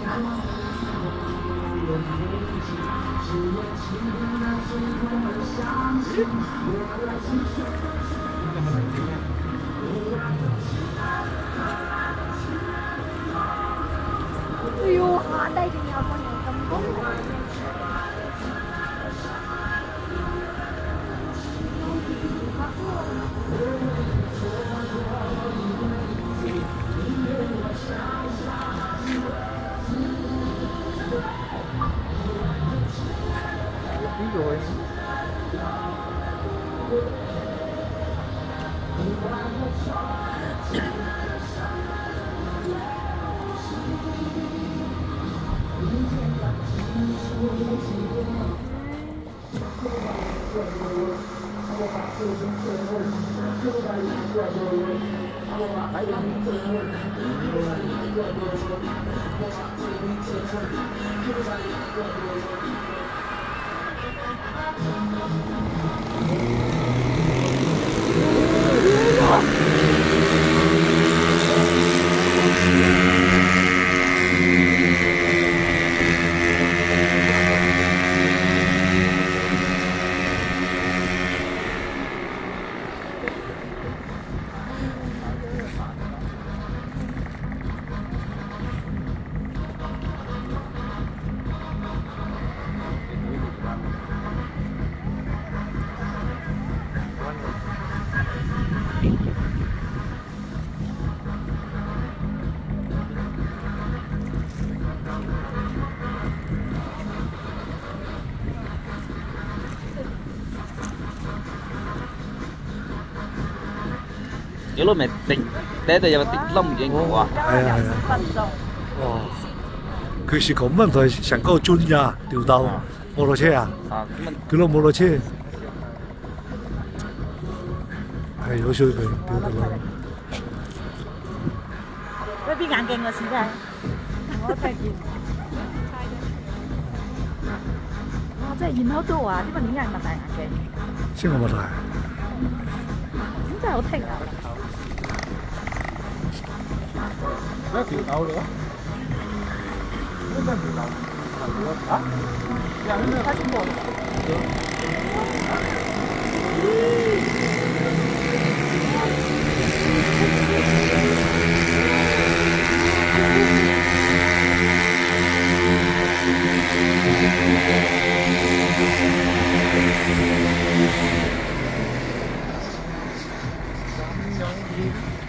哎呦，下低仲有個人咁高。 rồi cái lúc mày tỉnh té đây giờ tỉnh lông vậy ngủ à? 係啊係啊，哇！佢是咁樣，佢成個磚呀掉到摩托車啊，佢攞摩托車係有衰佢掉到咯。 喂，邊眼鏡個試睇？我睇見。哇！真係然後都話，點解點解擘大眼鏡？ 先我問題。 咁真係好聽啊！ 一條狗嚟啊！呢條狗啊？兩條它經過。 咁樣